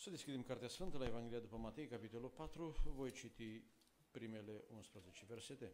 Să deschidem Cartea Sfântă la Evanghelia după Matei, capitolul 4, voi citi primele 11 versete.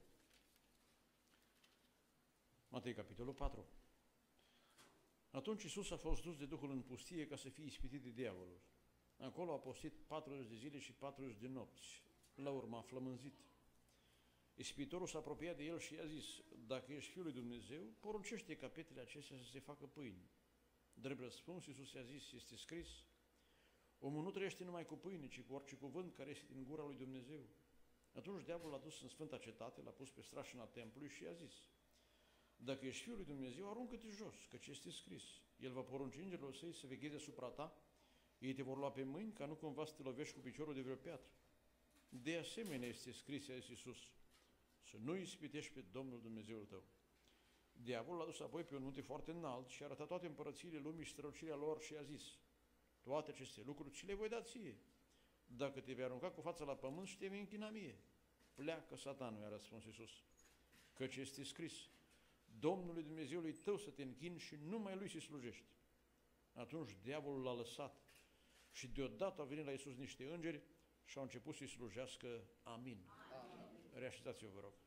Matei, capitolul 4. Atunci Iisus a fost dus de Duhul în pustie ca să fie ispitit de diavolul. Acolo a postit 40 de zile și 40 de nopți. La urmă a flămânzit. Ispitorul s-a apropiat de el și i-a zis: dacă ești Fiul lui Dumnezeu, poruncește ca petele acestea să se facă pâini. Drept răspuns, Iisus i-a zis: este scris, omul nu trăiește numai cu pâine, ci cu orice cuvânt care este din gura lui Dumnezeu. Atunci diavolul l-a dus în Sfânta Cetate, l-a pus pe strașina templului și i-a zis: dacă ești Fiul lui Dumnezeu, aruncă-te jos, căci este scris, El va porunci îngerilor săi să vegheze asupra ta, ei te vor lua pe mâini, ca nu cumva să te lovești cu piciorul de vreo piatră. De asemenea este scris, a zis Iisus, să nu ispitești pe Domnul Dumnezeul tău. Diavolul l-a dus apoi pe un munte foarte înalt și a arătat toate împărățiile lumii și strălucirea lor și a zis: toate aceste lucruri ți le voi da ție, dacă te vei arunca cu fața la pământ și te vei închina mie. Pleacă, Satanul, i-a răspuns Iisus, căci este scris, Domnului Dumnezeului tău să te închini și numai Lui să slujești. Atunci diavolul l-a lăsat și deodată au venit la Iisus niște îngeri și au început să-i slujească. Amin. Reașezați-vă, vă rog.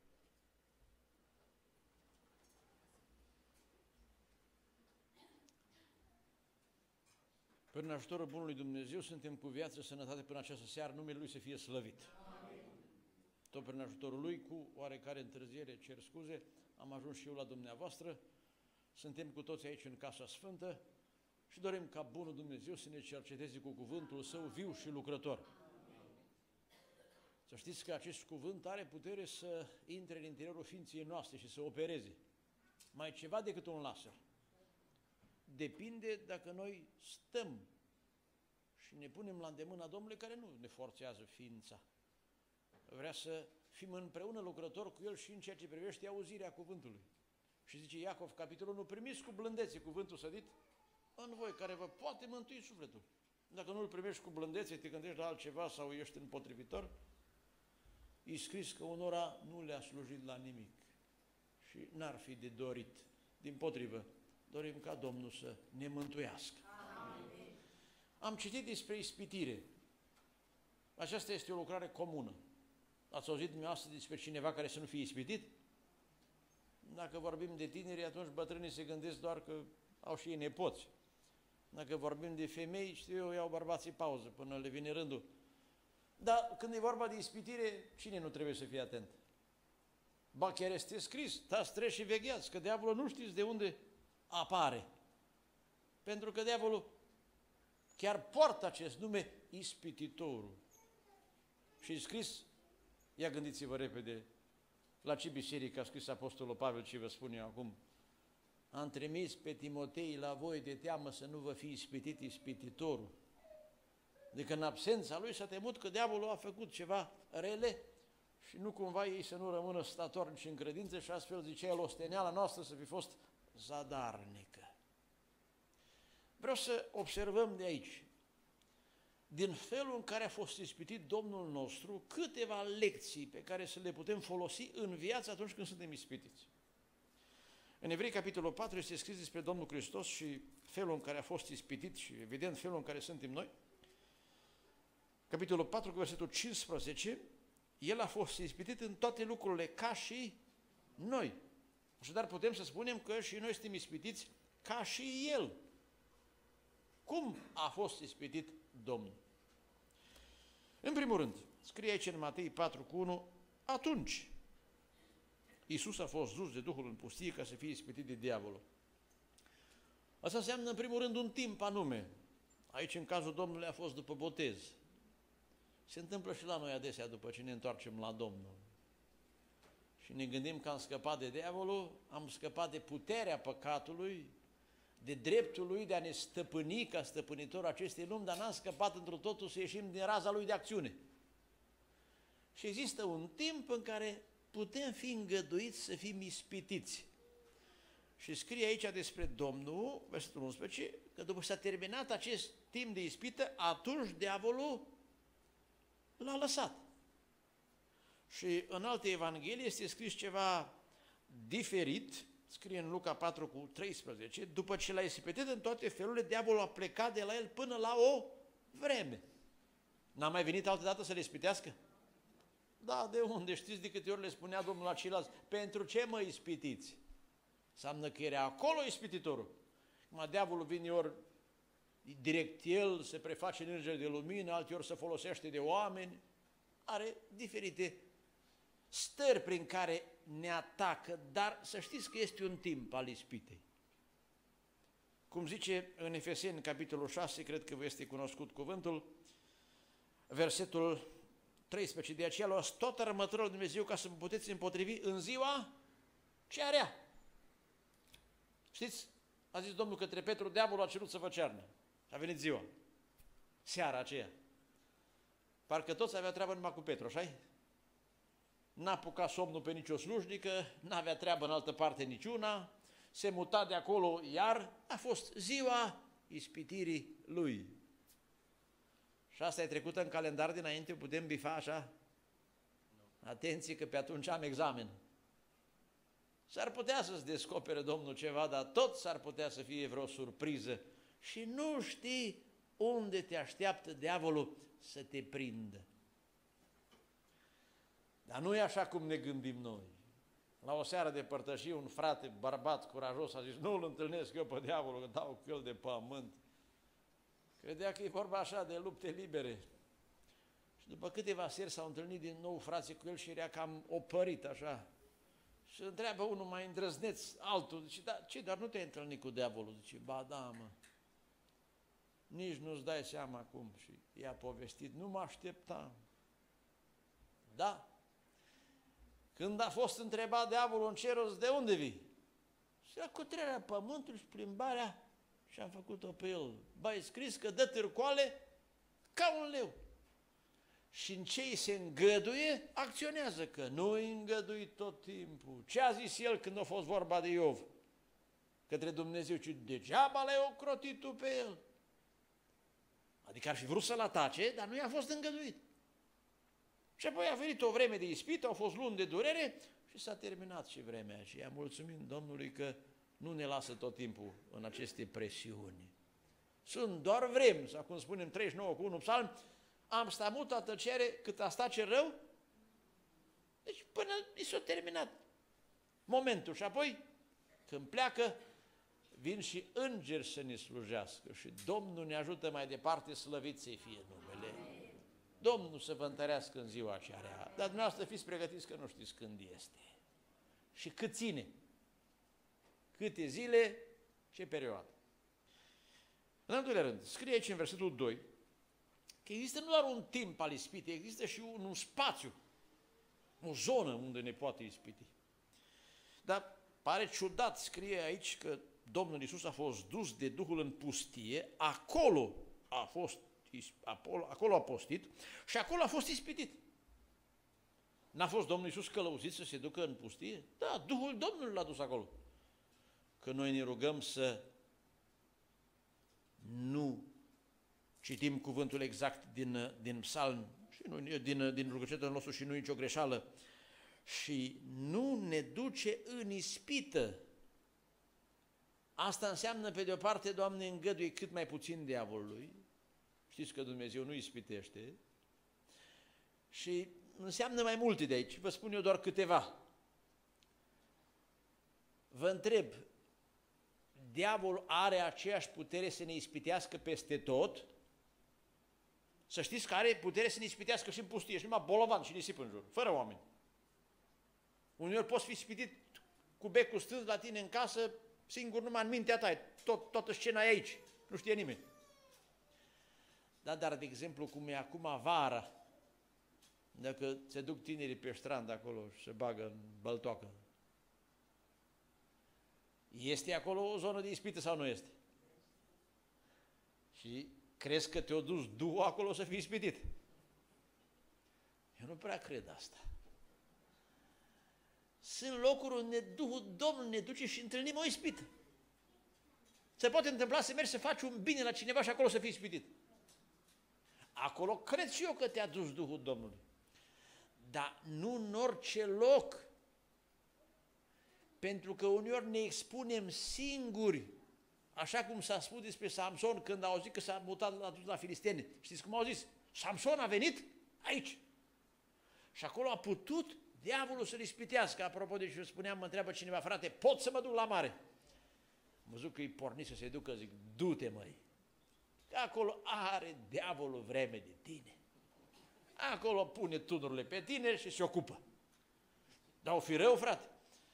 Prin ajutorul Bunului Dumnezeu suntem cu viață, sănătate până această seară, numele Lui să fie slăvit. Amin. Tot prin ajutorul Lui, cu oarecare întârziere, cer scuze, am ajuns și eu la dumneavoastră, suntem cu toți aici în Casa Sfântă și dorim ca Bunul Dumnezeu să ne cerceteze cu cuvântul Său viu și lucrător. Amin. Să știți că acest cuvânt are putere să intre în interiorul ființei noastre și să opereze. Mai ceva decât un laser. Depinde dacă noi stăm și ne punem la îndemâna Domnului, care nu ne forțează ființa. Vrea să fim împreună lucrători cu El și în ceea ce privește auzirea cuvântului. Și zice Iacov, capitolul 1, primiți cu blândețe cuvântul sădit în voi, care vă poate mântui sufletul. Dacă nu îl primești cu blândețe, te gândești la altceva sau ești împotrivitor, e scris că unora nu le-a slujit la nimic și n-ar fi de dorit. Dimpotrivă, dorim ca Domnul să ne mântuiască. Amin. Am citit despre ispitire. Aceasta este o lucrare comună. Ați auzit dumneavoastră despre cineva care să nu fie ispitit? Dacă vorbim de tineri, atunci bătrânii se gândesc doar că au și ei nepoți. Dacă vorbim de femei, știu eu, iau bărbații pauză până le vine rândul. Dar când e vorba de ispitire, cine nu trebuie să fie atent? Ba chiar este scris, stați treji și vegheați, că diavolul nu știți de unde apare. Pentru că diavolul chiar poartă acest nume, ispititorul. Și e scris, ia gândiți-vă repede, la ce biserică a scris Apostolul Pavel, ce vă spun eu acum, am trimis pe Timotei la voi de teamă să nu vă fie ispitit ispititorul. Adică în absența lui s-a temut că diavolul a făcut ceva rele și nu cumva ei să nu rămână statornici în credință și astfel, zicea el, osteneala noastră să fi fost zadarnică. Vreau să observăm de aici, din felul în care a fost ispitit Domnul nostru, câteva lecții pe care să le putem folosi în viață atunci când suntem ispitiți. În Evrei, capitolul 4, este scris despre Domnul Hristos și felul în care a fost ispitit și, evident, felul în care suntem noi. Capitolul 4, cu versetul 15, El a fost ispitit în toate lucrurile ca și noi. Așadar, putem să spunem că și noi suntem ispitiți ca și El. Cum a fost ispitit Domnul? În primul rând, scrie aici în Matei 4:1, atunci Iisus a fost dus de Duhul în pustie ca să fie ispitit de diavolul. Asta înseamnă, în primul rând, un timp anume. Aici, în cazul Domnului, a fost după botez. Se întâmplă și la noi adesea după ce ne întoarcem la Domnul. Și ne gândim că am scăpat de diavolul, am scăpat de puterea păcatului, de dreptul lui de a ne stăpâni ca stăpânitor acestei lumi, dar n-am scăpat într-o totul să ieșim din raza lui de acțiune. Și există un timp în care putem fi îngăduiți să fim ispitiți. Și scrie aici despre Domnul, versetul 11, că după ce s-a terminat acest timp de ispită, atunci diavolul l-a lăsat. Și în alte evanghelii este scris ceva diferit, scrie în Luca 4:13, după ce l-a ispitit în toate felurile, diavolul a plecat de la el până la o vreme. N-a mai venit altă dată să le ispitească? Da, de unde? Știți de câte ori le spunea Domnul la ceilalți? Pentru ce mă ispitiți? Înseamnă că era acolo ispititorul. Acum diavolul vine ori direct el, se preface în înger de lumină, alteori se folosește de oameni, are diferite stări prin care ne atacă, dar să știți că este un timp al ispitei. Cum zice în Efeseni, capitolul 6, cred că vă este cunoscut cuvântul, versetul 13, de aceea luați tot armătura lui Dumnezeu ca să vă puteți împotrivi în ziua cea rea. Știți? A zis Domnul către Petru, diavolul a cerut să vă cearnă. A venit ziua, seara aceea. Parcă toți avea treabă numai cu Petru, așa-i? N-a apucat somnul pe nicio slujnică, n-avea treabă în altă parte niciuna, se muta de acolo iar, a fost ziua ispitirii lui. Și asta e trecută în calendar dinainte, putem bifa așa? Atenție că pe atunci am examen. S-ar putea să-ți descopere Domnul ceva, dar tot s-ar putea să fie vreo surpriză și nu știi unde te așteaptă diavolul să te prindă. Dar nu e așa cum ne gândim noi. La o seară de părtășie, un frate bărbat curajos a zis, nu-l întâlnesc eu pe diavolul, că dau cu el de pământ. Credea că e vorba așa de lupte libere. Și după câteva seri s-au întâlnit din nou frații cu el și era cam opărit așa. Și întreabă unul mai îndrăzneț, altul, zice, da, ce, dar nu te-ai întâlnit cu diavolul? Zice, ba da, mă, nici nu-ți dai seama cum. Și i-a povestit, nu mă așteptam. Da. Când a fost întrebat diavolul în cer, de unde vii? Și la cutrerea pământului și plimbarea și am făcut-o pe el. Ba, e scris că dă târcoale ca un leu. Și în ce îi se îngăduie, acționează, că nu îi îngădui tot timpul. Ce a zis el când a fost vorba de Iov? Către Dumnezeu, ci degeaba l-ai ocrotit tu pe el. Adică ar fi vrut să-l atace, dar nu i-a fost îngăduit. Și apoi a venit o vreme de ispită, au fost luni de durere și s-a terminat și vremea aceea. Mulțumim Domnului că nu ne lasă tot timpul în aceste presiuni. Sunt doar vremi, sau cum spunem 39 cu 1 psalm, am stat multă tăcere cât a stat cel rău, deci până i s-a terminat momentul. Și apoi, când pleacă, vin și îngeri să ne slujească și Domnul ne ajută mai departe, slăvit să fie numele. Domnul să vă întărească în ziua aceea, dar dumneavoastră fiți pregătiți că nu știți când este și cât ține, câte zile, ce perioadă. În al doilea rând, scrie aici în versetul 2, că există nu doar un timp al ispitei, există și un spațiu, o zonă unde ne poate ispiti. Dar pare ciudat, scrie aici că Domnul Iisus a fost dus de Duhul în pustie, acolo a postit și acolo a fost ispitit. N-a fost Domnul Iisus călăuzit să se ducă în pustie? Da, Duhul Domnului l-a dus acolo. Că noi ne rugăm să nu citim cuvântul exact din psalm, și nu, din rugăciunea nostru și nu nicio greșeală, și nu ne duce în ispită. Asta înseamnă, pe de-o parte, Doamne, îngăduie cât mai puțin diavolului, știți că Dumnezeu nu ispitește, și înseamnă mai multe de aici, vă spun eu doar câteva. Vă întreb, diavolul are aceeași putere să ne ispitească peste tot? Să știți că are putere să ne ispitească și în pustie, și numai bolovan și nisip în jur, fără oameni. Uneori poți fi ispitit cu becul stâns la tine în casă, singur numai în mintea ta, toată scena e aici, nu știe nimeni. Da, dar de exemplu, cum e acum vara, dacă se duc tinerii pe strand acolo și se bagă în băltoacă, este acolo o zonă de ispită sau nu este? Și crezi că te-a dus Duhul acolo să fii ispitit? Eu nu prea cred asta. Sunt locuri unde Duhul Domnului ne duce și întâlnim o ispită. Se poate întâmpla să mergi să faci un bine la cineva și acolo să fii ispitit. Acolo cred și eu că te-a dus Duhul Domnului. Dar nu în orice loc. Pentru că uneori ne expunem singuri, așa cum s-a spus despre Samson când a auzit că s-a mutat la filisteni. Știți cum au zis? Samson a venit aici. Și acolo a putut diavolul să-l ispitească. Apropo de ce spuneam, mă întreabă cineva, frate, pot să mă duc la mare? Am văzut că îi porni să se ducă, zic, du-te, măi. Că acolo are diavolul vreme de tine. Acolo pune tunurile pe tine și se ocupă. Dar o fi rău, frate.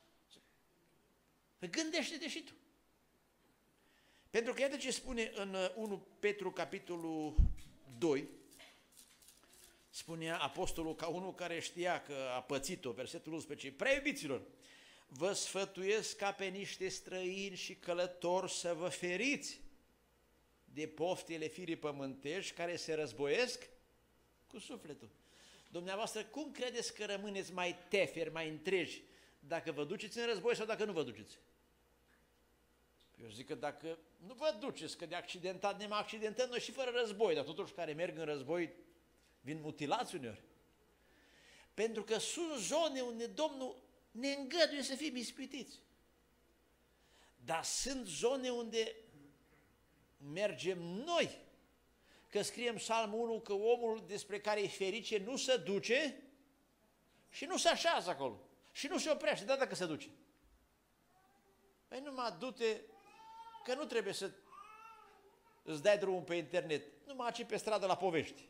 Gândește-te și tu. Pentru că iată ce spune în 1 Petru, capitolul 2, spunea apostolul ca unul care știa că a pățit-o, versetul 11, prea iubiților, vă sfătuiesc ca pe niște străini și călători să vă feriți de poftele firii pământești care se războiesc cu sufletul. Dumneavoastră, cum credeți că rămâneți mai teferi, mai întregi, dacă vă duceți în război sau dacă nu vă duceți? Eu zic că dacă nu vă duceți, că de accidentat ne mai accidentăm noi și fără război, dar totuși care merg în război vin mutilați uneori. Pentru că sunt zone unde Domnul ne îngăduie să fim ispitiți. Dar sunt zone unde mergem noi. Că scriem Psalmul 1 că omul despre care e ferice nu se duce și nu se așează acolo. Și nu se oprește, dar dacă se duce. Păi numai du-te, că nu trebuie să îți dai drumul pe internet. Numai aici pe stradă la povești.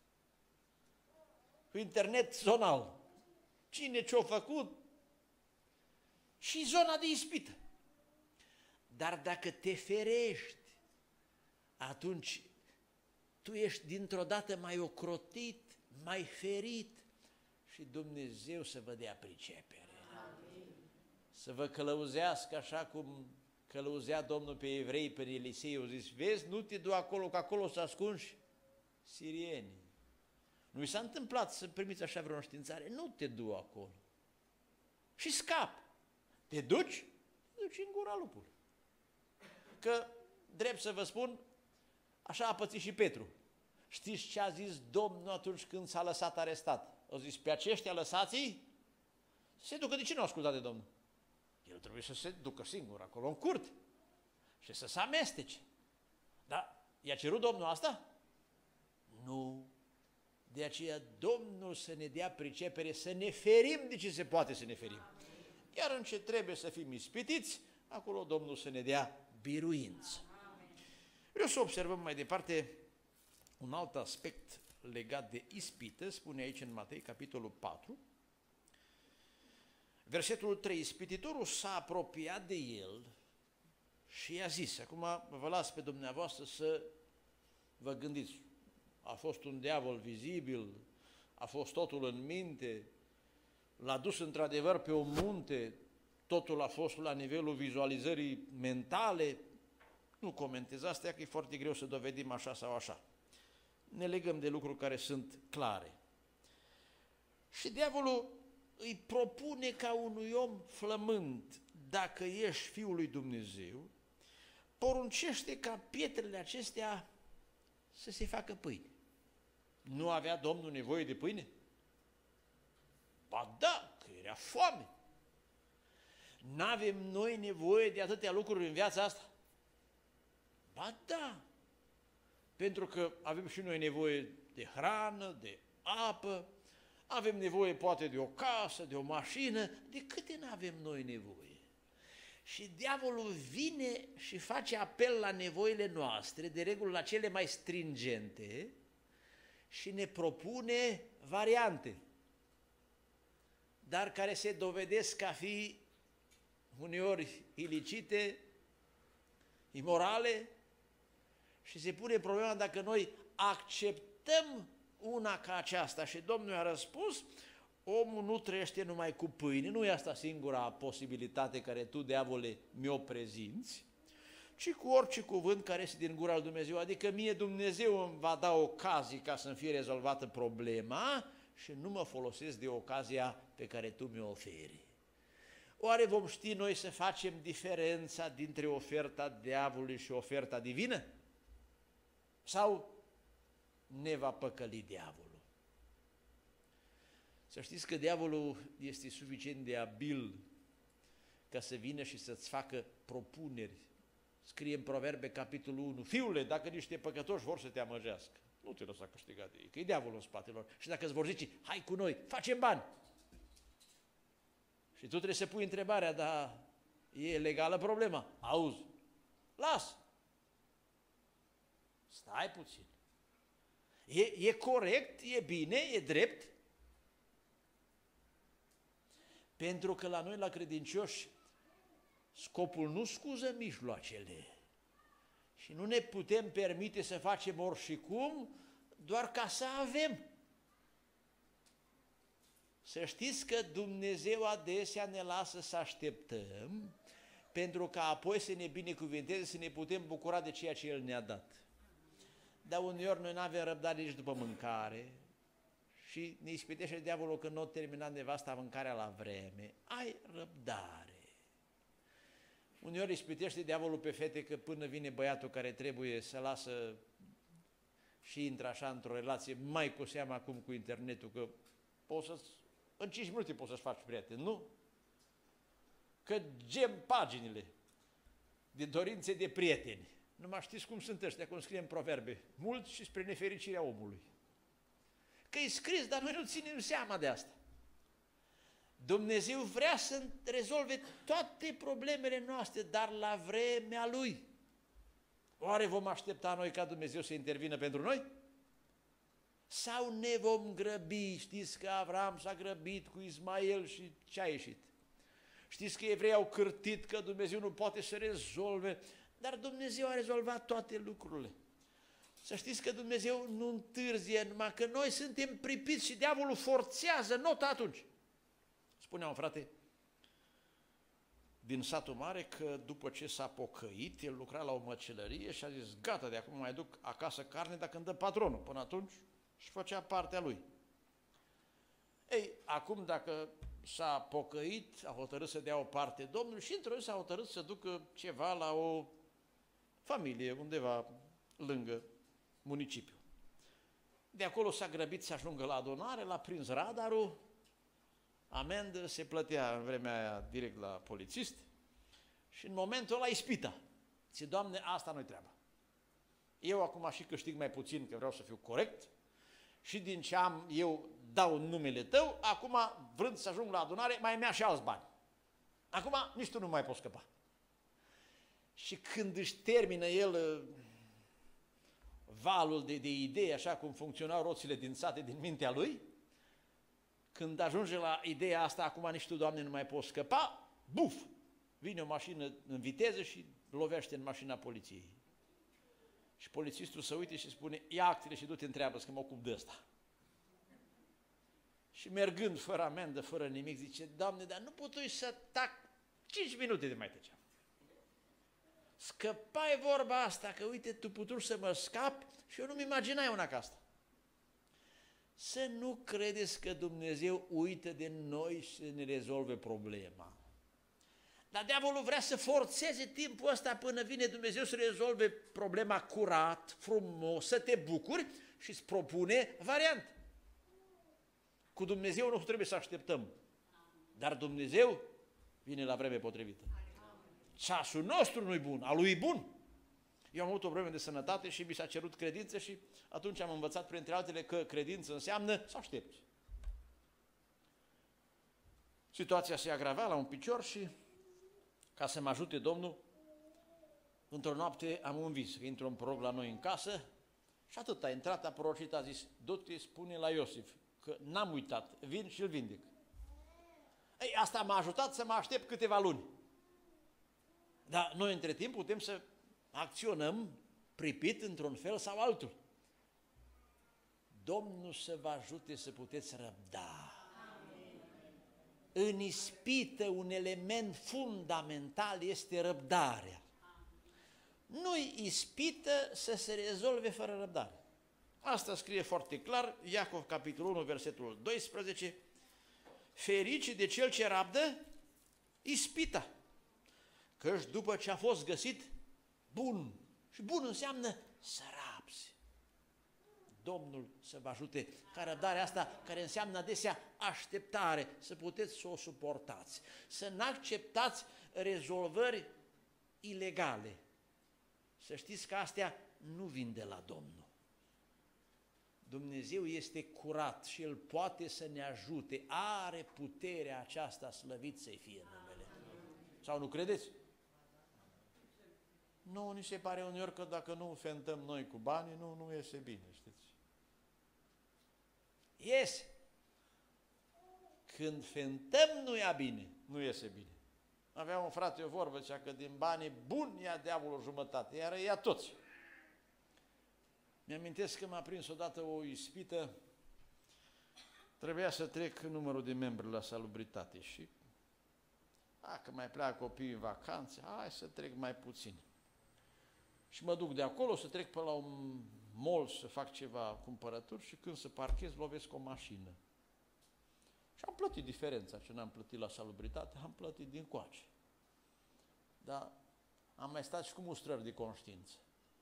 Cu internet zonal. Cine ce-a făcut? Și zona de ispită. Dar dacă te ferești, atunci tu ești dintr-o dată mai ocrotit, mai ferit și Dumnezeu să vă dea pricepere. Amin. Să vă călăuzească așa cum călăuzea Domnul pe evrei, pe Elisei, au zis, vezi, nu te du acolo, că acolo să ascunși sirienii. Nu i s-a întâmplat să primiți așa vreo înștiințare, nu te du acolo. Și scapi. Te duci în gura lupului. Că, drept să vă spun, așa a pățit și Petru. Știți ce a zis Domnul atunci când s-a lăsat arestat? A zis, pe aceștia lăsați-i, se ducă. De ce nu au ascultat de Domnul? El trebuie să se ducă singur acolo în curte și să se amestece. Dar i-a cerut Domnul asta? Nu. De aceea Domnul să ne dea pricepere, să ne ferim de ce se poate să ne ferim. Iar în ce trebuie să fim ispitiți, acolo Domnul să ne dea biruință. Vreau să observăm mai departe un alt aspect legat de ispită, spune aici în Matei, capitolul 4, versetul 3, ispititorul s-a apropiat de el și i-a zis, acum vă las pe dumneavoastră să vă gândiți, a fost un diavol vizibil, a fost totul în minte, l-a dus într-adevăr pe un munte, totul a fost la nivelul vizualizării mentale. Nu comentez astea, că e foarte greu să dovedim așa sau așa. Ne legăm de lucruri care sunt clare. Și diavolul îi propune ca unui om flământ, dacă ești Fiul lui Dumnezeu, poruncește ca pietrele acestea să se facă pâine. Nu avea Domnul nevoie de pâine? Ba da, că era foame. N-avem noi nevoie de atâtea lucruri în viața asta? Ba da, pentru că avem și noi nevoie de hrană, de apă, avem nevoie poate de o casă, de o mașină, de câte n-avem noi nevoie. Și diavolul vine și face apel la nevoile noastre, de regulă la cele mai stringente, și ne propune variante, dar care se dovedesc a fi uneori ilicite, imorale, și se pune problema dacă noi acceptăm una ca aceasta. Și Domnul a răspuns, omul nu trăiește numai cu pâine, nu e asta singura posibilitate care tu, diavole, mi-o prezinți, ci cu orice cuvânt care este din gura lui Dumnezeu. Adică mie Dumnezeu îmi va da ocazii ca să-mi fie rezolvată problema și nu mă folosesc de ocazia pe care tu mi-o oferi. Oare vom ști noi să facem diferența dintre oferta diavolului și oferta divină? Sau ne va păcăli diavolul? Să știți că diavolul este suficient de abil ca să vină și să-ți facă propuneri. Scrie în Proverbe, capitolul 1, fiule, dacă niște păcătoși vor să te amăgească, Nu te lăsa câștigat de ei, că e diavolul în spatele lor. Și dacă îți vor zice, hai cu noi, facem bani. Și tu trebuie să pui întrebarea, dar e legală problema? Auzi, lasă. Stai puțin. E corect, e bine, e drept. Pentru că la noi, la credincioși, scopul nu scuză mijloacele. Și nu ne putem permite să facem oricum doar ca să avem. Să știți că Dumnezeu adesea ne lasă să așteptăm pentru ca apoi să ne binecuvinteze, să ne putem bucura de ceea ce El ne-a dat. Dar uneori noi nu avem răbdare nici după mâncare și ne ispitește diavolul că nu a terminat nevasta mâncarea la vreme. Ai răbdare. Uneori ispitește diavolul pe fete că până vine băiatul care trebuie să lasă și intră așa într-o relație, mai cu seama acum cu internetul, că în 5 minute poți să-ți faci prieteni, nu? Că gem paginile de dorințe de prieteni. Nu mai știți cum sunt ăștia, cum scrie în proverbe, mult și spre nefericirea omului. Că e scris, dar noi nu ținem seama de asta. Dumnezeu vrea să rezolve toate problemele noastre, dar la vremea Lui. Oare vom aștepta noi ca Dumnezeu să intervină pentru noi? Sau ne vom grăbi? Știți că Avram s-a grăbit cu Ismael și ce a ieșit? Știți că evreii au cârtit că Dumnezeu nu poate să rezolve, dar Dumnezeu a rezolvat toate lucrurile. Să știți că Dumnezeu nu întârzie, numai că noi suntem pripiți și diavolul forțează nota atunci. Spunea un frate din satul mare că după ce s-a pocăit, el lucra la o măcelărie și a zis, gata, de acum mai duc acasă carne dacă îmi dă patronul. Până atunci și făcea partea lui. Ei, acum dacă s-a pocăit, a hotărât să dea o parte Domnului și într-o zi s-a hotărât să ducă ceva la o familie undeva lângă municipiu. De acolo s-a grăbit să ajungă la adunare, l-a prins radarul, amendă se plătea în vremea aia direct la polițist și în momentul ăla ispita. Zice, Doamne, asta nu-i treaba. Eu acum și câștig mai puțin, că vreau să fiu corect, și din ce am eu dau în numele Tău, acum vrând să ajung la adunare, mai mi-a și alți bani. Acum nici tu nu mai poți scăpa. Și când își termină el valul de idei, așa cum funcționau roțile din sate din mintea lui, când ajunge la ideea asta, acum nici tu, Doamne, nu mai poți scăpa, buf, vine o mașină în viteză și lovește în mașina poliției. Și polițistul se uite și spune, ia actele și du-te întreabă că mă ocup de ăsta. Și mergând fără amendă, fără nimic, zice, Doamne, dar nu putui să tac 5 minute de mai tăceam. Scăpai vorba asta, că uite, tu putui să mă scapi și eu nu-mi imaginai una ca asta. Să nu credeți că Dumnezeu uită de noi și să ne rezolve problema. Dar diavolul vrea să forțeze timpul ăsta până vine Dumnezeu să rezolve problema curat, frumos, să te bucuri și îți propune variant. Cu Dumnezeu nu trebuie să așteptăm, dar Dumnezeu vine la vreme potrivită. Ceasul nostru nu-i bun, al lui e bun. Eu am avut o vreme de sănătate și mi s-a cerut credință și atunci am învățat printre altele că credință înseamnă să aștepți. Situația se agrava la un picior și ca să mă ajute Domnul, într-o noapte am un vis, că intră un proroc la noi în casă și atât a intrat, a prorocit, a zis, du-te, spune la Iosif, că n-am uitat, vin și îl vindec. Ei, asta m-a ajutat să mă aștept câteva luni. Dar noi între timp putem să acționăm pripit într-un fel sau altul. Domnul să vă ajute să puteți răbda. Amin. În ispită un element fundamental este răbdarea. Nu-i ispită să se rezolve fără răbdare. Asta scrie foarte clar, Iacov, capitolul 1, versetul 12, ferice de cel ce rabdă ispita, căci după ce a fost găsit bun, și bun înseamnă să rabzi. Domnul să vă ajute ca răbdarea asta, care înseamnă adesea așteptare, să puteți să o suportați, să nu acceptați rezolvări ilegale. Să știți că astea nu vin de la Domnul. Dumnezeu este curat și El poate să ne ajute, are puterea aceasta, slăvit să-i fie numele. Sau nu credeți? Nu, ni se pare uneori că dacă nu fentăm noi cu banii, nu iese bine, știți? Iese. Când fentăm nu ia bine, nu iese bine. Avea un frate o vorbă, zicea că din banii buni ia diavolul o jumătate, iar ia toți. Mi-amintesc că m-a prins odată o ispită, trebuia să trec numărul de membri la salubritate și dacă mai pleacă copiii în vacanțe, hai să trec mai puțin. Și mă duc de acolo să trec pe la un mall să fac ceva cumpărături și când să parchez lovesc o mașină. Și am plătit diferența, ce n-am plătit la salubritate, am plătit din coace. Dar am mai stat și cu mustrări de conștiință.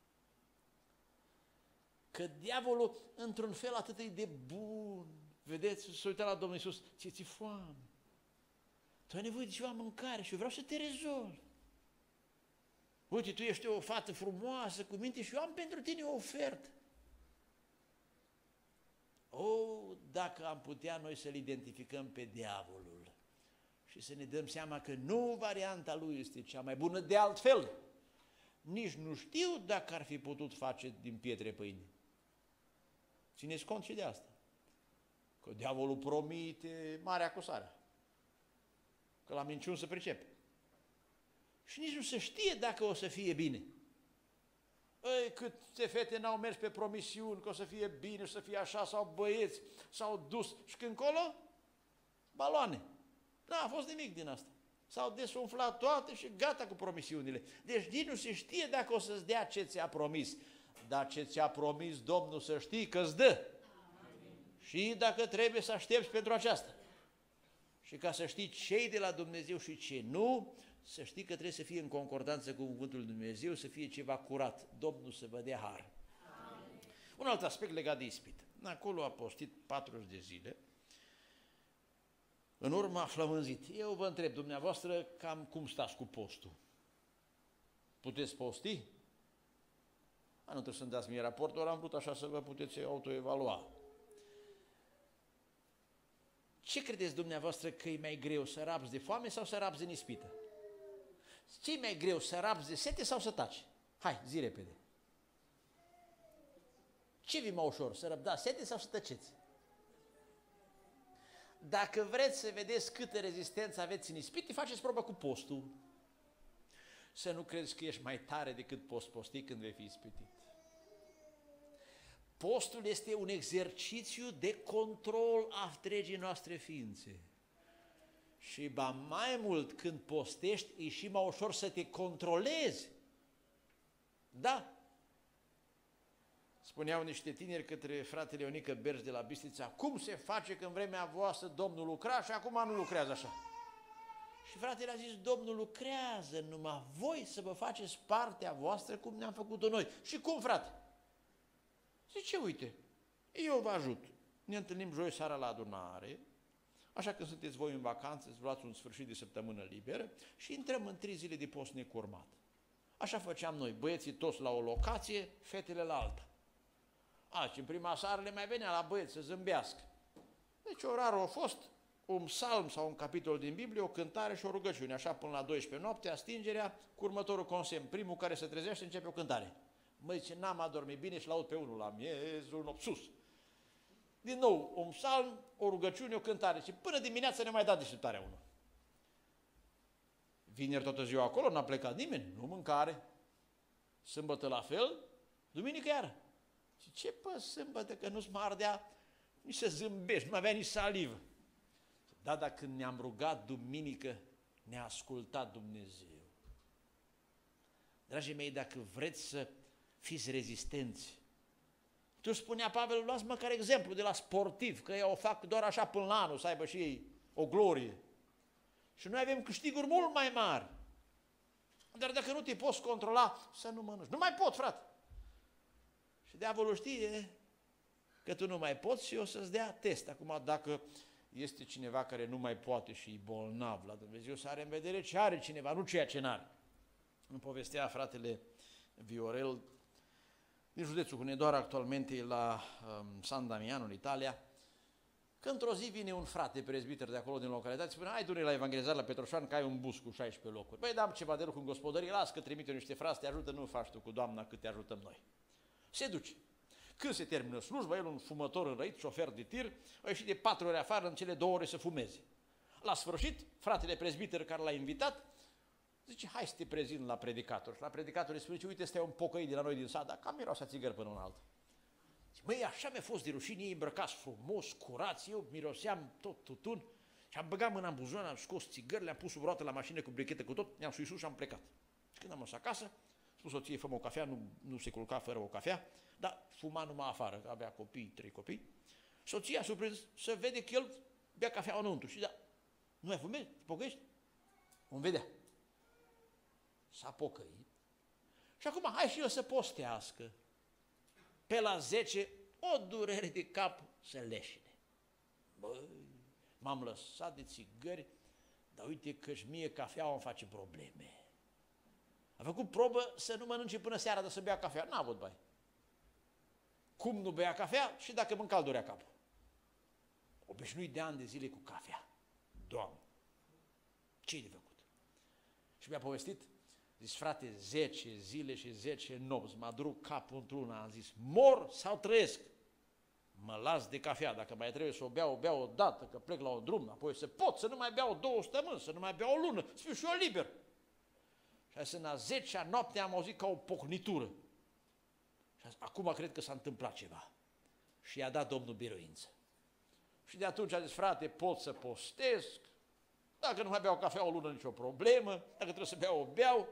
Că diavolul, într-un fel atât e de bun, vedeți, să uita la Domnul Iisus, ți-e foame, tu ai nevoie de ceva mâncare și eu vreau să te rezolv. Uite, tu ești o fată frumoasă, cu minte și eu am pentru tine o ofertă. Dacă am putea noi să-l identificăm pe diavolul și să ne dăm seama că nu varianta lui este cea mai bună, de altfel, nici nu știu dacă ar fi putut face din pietre pâine. Țineți cont și de asta. Că diavolul promite mare acusare. Că la minciuni se pricepe. Și nici nu se știe dacă o să fie bine. Câte fete n-au mers pe promisiuni, că o să fie bine, o să fie așa, sau băieți, s-au dus și când colo, baloane. N-a fost nimic din asta. S-au desumflat toate și gata cu promisiunile. Deci nici nu se știe dacă o să-ți dea ce ți-a promis. Dar ce ți-a promis Domnul să știi că îți dă. Și dacă trebuie să aștepți pentru aceasta. Și ca să știi ce-i de la Dumnezeu și ce nu, să știi că trebuie să fie în concordanță cu cuvântul lui Dumnezeu, să fie ceva curat. Domnul să vă dea har. Amin. Un alt aspect legat de ispită. Acolo a postit 40 de zile. În urmă a flămânzit. Eu vă întreb, dumneavoastră, cam cum stați cu postul? Puteți posti? Nu trebuie să-mi dați mie raportul, ori am vrut așa să vă puteți autoevalua. Ce credeți dumneavoastră că e mai greu, să rabzi de foame sau să rabzi în ispită? Ce e mai greu, să rabzi de sete sau să taci? Hai, zi repede. Ce vi mai ușor, să răbdați sete sau să tăceți? Dacă vreți să vedeți câtă rezistență aveți în ispită, faceți probă cu postul. Să nu crezi că ești mai tare decât poți posti când vei fi ispitit. Postul este un exercițiu de control a întregii noastre ființe. Și ba mai mult, când postești, e și mai ușor să te controlezi. Da. Spuneau niște tineri către fratele Ionică Berj de la Bistrița, cum se face că în vremea voastră Domnul lucra și acum nu lucrează așa? Și fratele a zis, Domnul lucrează, numai voi să vă faceți partea voastră cum ne-am făcut-o noi. Și cum, frate? Zice, uite, eu vă ajut. Ne întâlnim joi seara la adunare, așa că sunteți voi în vacanță, îți luați un sfârșit de săptămână liberă și intrăm în 3 zile de post necurmat. Așa făceam noi, băieții toți la o locație, fetele la alta. În prima seară le mai venea la băieți să zâmbească. Deci orarul a fost un psalm sau un capitol din Biblie, o cântare și o rugăciune, așa până la 12 noaptea, stingerea, cu următorul consemn. Primul care se trezește începe o cântare. Măi, zice, n-am adormit bine și l-aud pe unul la miezul nopții sus. Din nou, un psalm, o rugăciune, o cântare. Și până dimineața ne mai dat deșteptarea unul. Vineri toată ziua acolo, n-a plecat nimeni, nu mâncare. Sâmbătă la fel, duminică iară. Și ce sâmbătă, că nu-ți mă ardea nici să zâmbești, nu avea nici salivă. Da, dar când ne-am rugat duminică, ne-a ascultat Dumnezeu. Dragii mei, dacă vreți să fiți rezistenți, tu spunea Pavel, luați măcar exemplu de la sportiv, că ei o fac doar așa până la anul, să aibă și ei o glorie. Și noi avem câștiguri mult mai mari. Dar dacă nu te poți controla, să nu mănânci. Nu mai pot, frate. Și diavolul știe că tu nu mai poți și o să-ți dea test. Acum, dacă este cineva care nu mai poate și e bolnav la Dumnezeu, să are în vedere ce are cineva, nu ceea ce n-are. Îmi povestea fratele Viorel din județul Hunedoara, actualmente la San Damiano, în Italia, că într-o zi vine un frate prezbiter de acolo din localitate și spune: hai du-ne la evangelizare la Petroșan, că ai un bus cu 16 locuri. Băi, dam ceva de lucru în gospodărie, las că trimite niște frați, te ajută, nu faci tu cu Doamna cât te ajutăm noi. Se duce. Când se termină slujba, el un fumător înrăit, șofer de tir, a ieșit de 4 ore afară, în cele 2 ore să fumeze. La sfârșit, fratele prezbiter care l-a invitat, zice: hai să te prezint la predicator. Și la predicator îi spune: uite, ăsta e un pocăit de la noi din sat, dar cam miroase a țigări până în altă. Măi, așa mi-a fost de rușine, ei îmbrăcați frumos, curați, eu miroseam tot tutun și am băgat mâna în buzunar, am scos țigări, le-am pus sub roată la mașină cu brichetă cu tot, ne-am suit sus și am plecat. Și când am ajuns acasă, am spus soției: fă-mă o cafea, nu se culca fără o cafea, dar fuma numai afară, că avea copii, 3 copii. Soția surprins să vede că el bea cafea înăuntru și da, nu mai fumezi, te pocăiești? Vom vedea. S-a pocăit și acum hai și eu să postească. Pe la 10, o durere de cap să leșine. Băi, m-am lăsat de țigări, dar uite că-și mie cafeaua îmi face probleme. A făcut probă să nu mănânce până seara de să bea cafea. N-a avut bai. Cum nu bea cafea și dacă mânca îl durea capul. Obișnuit de ani de zile cu cafea. Doamne, ce-i de făcut? Și mi-a povestit, zis: frate, 10 zile și 10 nopți, m-a durut capul într-una, am zis: mor sau trăiesc? Mă las de cafea, dacă mai trebuie să o beau o dată, că plec la un drum, apoi să pot, să nu mai beau 2 săptămâni, să nu mai beau o lună, să fiu și eu liber. Și azi, în a 10-a noapte am auzit ca o pocnitură. Și azi, acum cred că s-a întâmplat ceva. Și i-a dat Domnul biruință. Și de atunci a zis: frate, pot să postesc, dacă nu mai beau cafea o lună, nicio problemă, dacă trebuie să beau, o beau.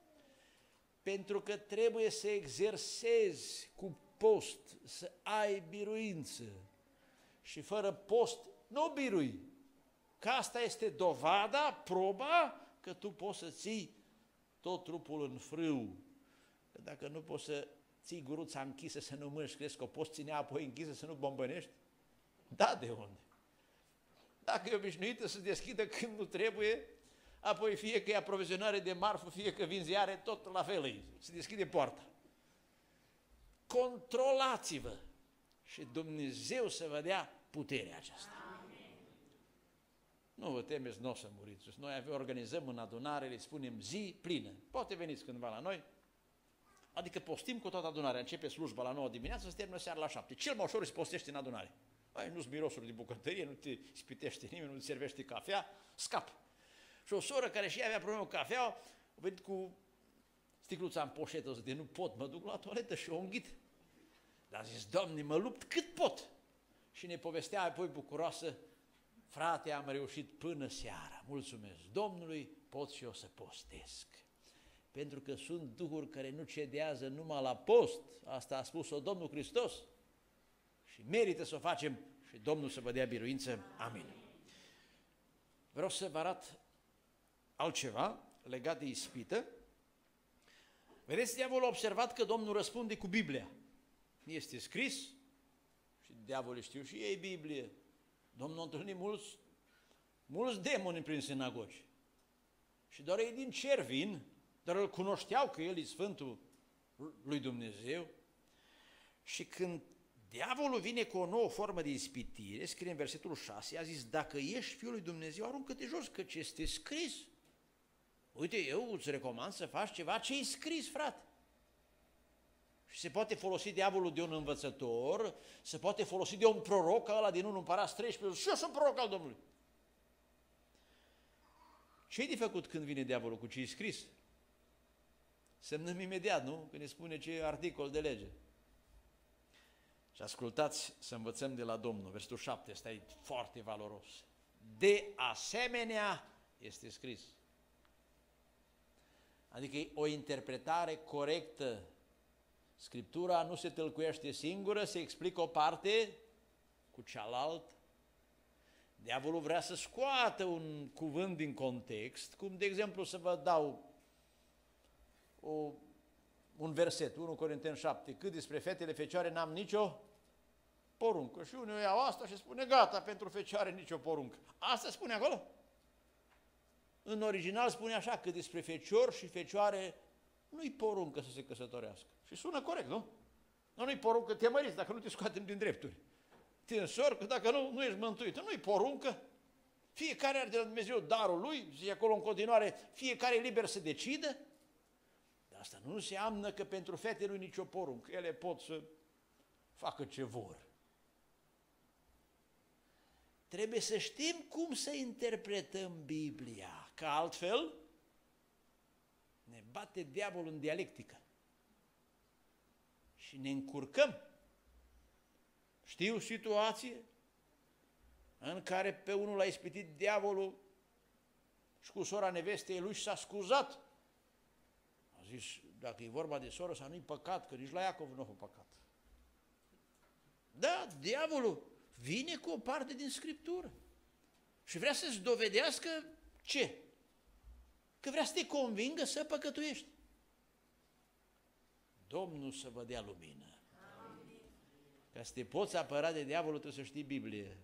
Pentru că trebuie să exersezi cu post, să ai biruință. Și fără post nu birui. Că asta este dovada, proba, că tu poți să ții tot trupul în frâu. Că dacă nu poți să ții guruța închisă să nu mânci, crezi că o poți ține apoi închisă să nu bombănești? Da, de unde? Dacă e obișnuită să se deschidă când nu trebuie, apoi fie că e aprovizionare de marfă, fie că vin ziare, tot la fel e. Se deschide poarta. Controlați-vă și Dumnezeu să vă dea puterea aceasta. Amin. Nu vă temeți, nu o să muriți. Noi organizăm în adunare, le spunem zi plină. Poate veniți cândva la noi, adică postim cu toată adunarea. Începe slujba la 9 dimineața, se termină seara la 7. Cel mai ușor se postește în adunare. Nu-ți mirosuri de bucătărie, nu te spitește nimeni, nu-ți servește cafea, scap. Și o soră care și ea avea probleme cu cafea, a venit cu sticluța în poșetă, zice: nu pot, mă duc la toaletă și o înghit. Dar a zis: Doamne, mă lupt cât pot. Și ne povestea apoi bucuroasă: frate, am reușit până seara, mulțumesc Domnului, pot și eu să postesc. Pentru că sunt duhuri care nu cedează numai la post, asta a spus-o Domnul Hristos. Și merită să o facem și Domnul să vă dea biruință. Amin. Vreau să vă arăt altceva legat de ispită. Vedeți, diavolul a observat că Domnul răspunde cu Biblia. Este scris și diavolul știu și ei Biblie. Domnul a întâlnit mulți demoni prin sinagogi. Și doar ei din cer vin, dar îl cunoșteau că el e Sfântul lui Dumnezeu. Și când diavolul vine cu o nouă formă de ispitire, scrie în versetul 6, a zis: dacă ești Fiul lui Dumnezeu, aruncă-te jos, căci este scris. Uite, eu îți recomand să faci ceva ce e scris, frate. Și se poate folosi diavolul de un învățător, se poate folosi de un proroc, ca ăla din 1 Împărați 13, și eu sunt proroc al Domnului. Ce-i de făcut când vine diavolul cu ce e scris? Semnăm imediat, nu? Când ne spune ce e articol de lege. Și ascultați să învățăm de la Domnul, versetul 7, ăsta e foarte valoros. De asemenea este scris. Adică e o interpretare corectă. Scriptura nu se tâlcuiește singură, se explică o parte cu cealaltă. Diavolul vrea să scoată un cuvânt din context, cum de exemplu să vă dau un verset, 1 Corinteni 7, cât despre fetele fecioare n-am nicio poruncă. Și unii iau asta și spune: gata, pentru fecioare nicio poruncă. Asta spune acolo? În original spune așa, că despre fecior și fecioare nu-i poruncă să se căsătorească. Și sună corect, nu? Nu-i poruncă, te măriți dacă nu te scoatem din drepturi. Te însori, că dacă nu, nu ești mântuit. Nu-i poruncă. Fiecare are de la Dumnezeu darul lui, zice acolo în continuare, fiecare e liber să decidă. Dar asta nu înseamnă că pentru fete nu-i nicio poruncă. Ele pot să facă ce vor. Trebuie să știm cum să interpretăm Biblia, că altfel ne bate diavolul în dialectică și ne încurcăm. Știu situație în care pe unul l-a ispitit diavolul și cu sora nevestei lui și s-a scuzat. A zis, dacă e vorba de soră sau nu-i păcat, că nici la Iacov nu a fost păcat. Da, diavolul vine cu o parte din Scriptură și vrea să-ți dovedească ce? Că vrea să te convingă să păcătuiești. Domnul să vă dea lumină. Amin. Ca să te poți apăra de diavolul trebuie să știi Biblie.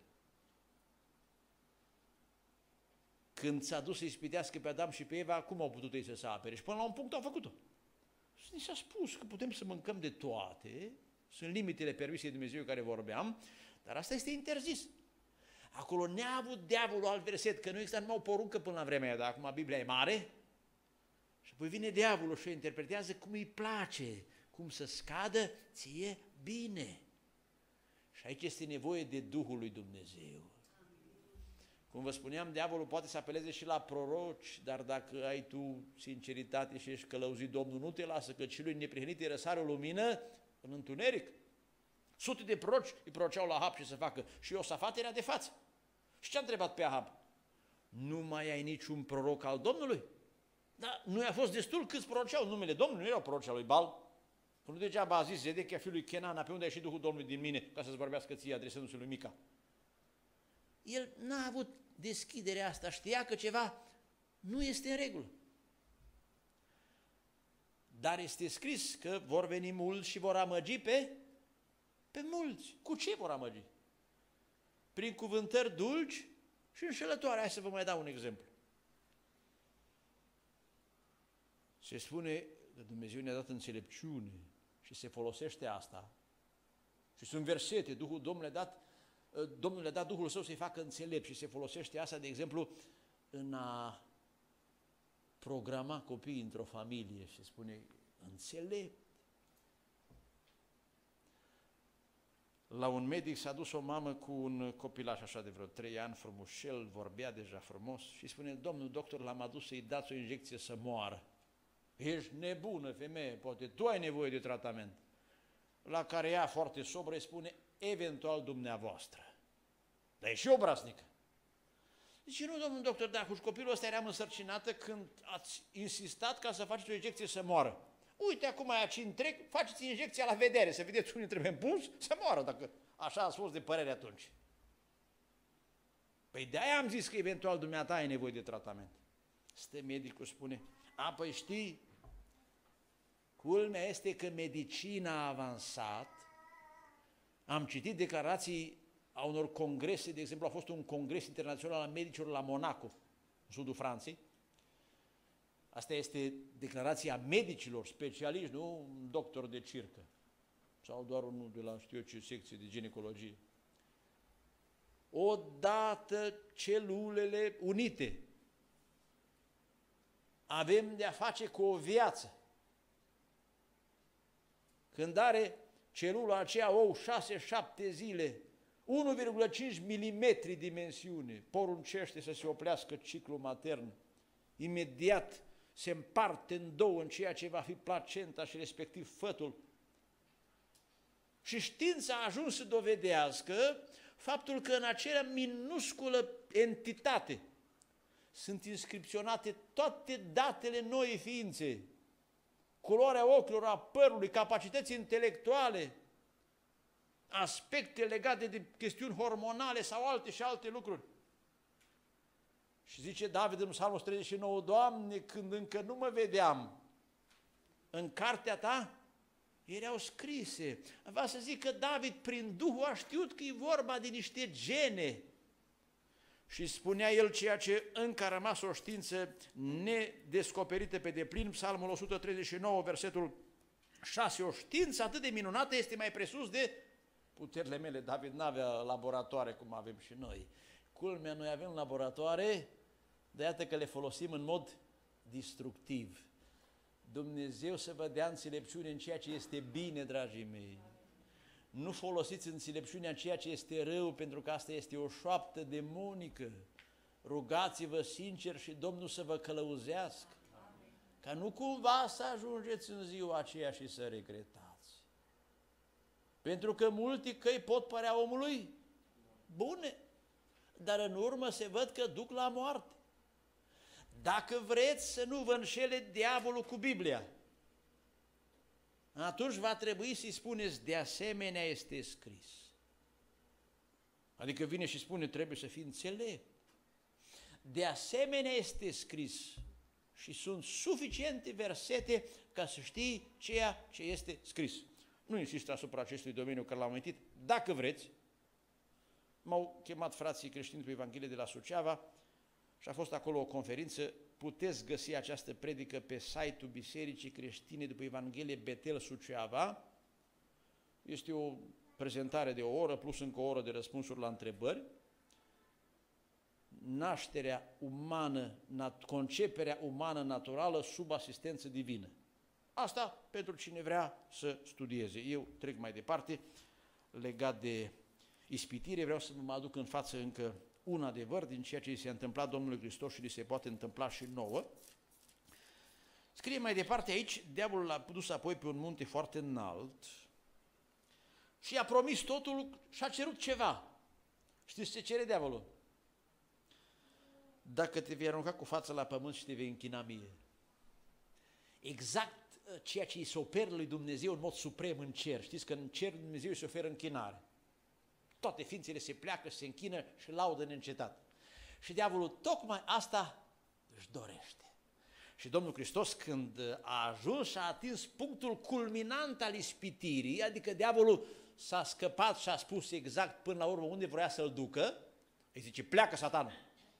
Când s-a dus să ispitească pe Adam și pe Eva, cum au putut ei să se apere? Și până la un punct au făcut-o. Și ni s-a spus că putem să mâncăm de toate, sunt limitele permise de Dumnezeu care vorbeam, dar asta este interzis. Acolo ne-a avut diavolul alt verset, că nu există numai o poruncă până la vremea aia, dar acum Biblia e mare. Și apoi vine diavolul și o interpretează cum îi place, cum să scadă ție bine. Și aici este nevoie de Duhul lui Dumnezeu. Cum vă spuneam, diavolul poate să apeleze și la proroci, dar dacă ai tu sinceritate și ești călăuzit, Domnul nu te lasă, că și lui neprihănit îi răsare o lumină în întuneric. Sute de proroci îi proroceau la Ahab și să facă. Și Iosafat era de față. Și ce-a întrebat pe Ahab? Nu mai ai niciun proroc al Domnului? Dar nu i-a fost destul câți proroceau numele Domnului, nu erau proroci al lui Baal. Că nu degeaba a zis Zedechia fiul lui Kenana, pe unde a ieșit Duhul Domnului din mine, ca să-ți vorbească ție, adresându-se lui Mica. El n-a avut deschiderea asta, știa că ceva nu este în regulă. Dar este scris că vor veni mulți și vor amăgi pe mulți. Cu ce vor amăgi? Prin cuvântări dulci și înșelătoare. Hai să vă mai dau un exemplu. Se spune că Dumnezeu ne-a dat înțelepciune și se folosește asta. Și sunt versete, Domnul le-a dat Duhul Său să-i facă înțelept și se folosește asta, de exemplu, în a programa copiii într-o familie și se spune înțelept. La un medic s-a dus o mamă cu un copilaș așa de vreo 3 ani, frumușel, vorbea deja frumos și spune, domnul doctor, l-am adus să-i dați o injecție să moară. Ești nebună, femeie, poate tu ai nevoie de tratament. La care ea, foarte sobră, îi spune, eventual dumneavoastră. Dar e și obraznică. Zice, nu, domnul doctor, dar cu copilul ăsta eram însărcinată când ați insistat ca să faceți o injecție să moară. Uite, acum aici întreg, faceți injecția la vedere, să vedeți unde trebuie împuns, să moară, dacă așa ați fost de părere atunci. Păi de-aia am zis că eventual dumneata ai nevoie de tratament. Stă medicul, spune, păi știi, culmea este că medicina a avansat, am citit declarații a unor congrese, de exemplu a fost un congres internațional al medicilor la Monaco, în sudul Franței. Asta este declarația medicilor specialiști, nu un doctor de circă sau doar unul de la știu eu ce secție de ginecologie. Odată celulele unite, avem de a face cu o viață. Când are celula aceea ou 6-7 zile, 1,5 mm dimensiune, poruncește să se oprească ciclul matern, imediat se împarte în două în ceea ce va fi placenta și respectiv fătul. Și știința a ajuns să dovedească faptul că în acea minusculă entitate sunt inscripționate toate datele noii ființe, culoarea ochilor, a părului, capacități intelectuale, aspecte legate de chestiuni hormonale sau alte și alte lucruri. Și zice David în Psalmul 39, Doamne, când încă nu mă vedeam, în cartea ta erau scrise. Vreau să zic că David prin Duhul a știut că e vorba de niște gene. Și spunea el ceea ce încă a rămas o știință nedescoperită pe deplin, Psalmul 139, versetul 6. O știință atât de minunată este mai presus de puterile mele. David n-avea laboratoare cum avem și noi. Culmea, noi avem laboratoare, de iată că le folosim în mod destructiv. Dumnezeu să vă dea înțelepciune în ceea ce este bine, dragii mei. Nu folosiți înțelepciunea în ceea ce este rău, pentru că asta este o șoaptă demonică. Rugați-vă sincer și Domnul să vă călăuzească, ca nu cumva să ajungeți în ziua aceea și să regretați. Pentru că multe căi pot părea omului bune, dar în urmă se văd că duc la moarte. Dacă vreți să nu vă înșele diavolul cu Biblia, atunci va trebui să-i spuneți, de asemenea este scris. Adică vine și spune, trebuie să fii înțelept. De asemenea este scris și sunt suficiente versete ca să știi ceea ce este scris. Nu insist asupra acestui domeniu care l-am amintit. Dacă vreți, m-au chemat frații creștini pe Evanghelie de la Suceava și a fost acolo o conferință. Puteți găsi această predică pe site-ul Bisericii Creștine după Evanghelie Betel Suceava. Este o prezentare de o oră plus încă o oră de răspunsuri la întrebări. Nașterea umană, conceperea umană naturală sub asistență divină. Asta pentru cine vrea să studieze. Eu trec mai departe, legat de ispitire, vreau să mă aduc în față încă un adevăr din ceea ce i s-a întâmplat Domnului Hristos și li se poate întâmpla și nouă. Scrie mai departe aici, diavolul l-a dus apoi pe un munte foarte înalt și i-a promis totul și a cerut ceva. Știți ce cere diavolul? Dacă te vei arunca cu fața la pământ și te vei închina mie. Exact ceea ce îi se oferă lui Dumnezeu în mod suprem în cer. Știți că în cer Dumnezeu îi se oferă închinare. Toate ființele se pleacă, se închină și laudă neîncetat. Și diavolul tocmai asta își dorește. Și Domnul Hristos, când a ajuns și a atins punctul culminant al ispitirii, adică diavolul s-a scăpat și a spus exact până la urmă unde vrea să-l ducă, îi zice, pleacă Satanul.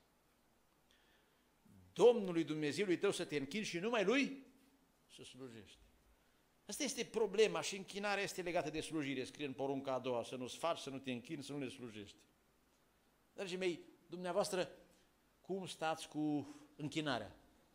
Domnului Dumnezeului tău să te închini și numai lui să slujești. Asta este problema și închinarea este legată de slujire. Scrie în porunca a doua, să nu-ți faci, să nu te închini, să nu le slujești. Dragii mei, dumneavoastră, cum stați cu închinarea?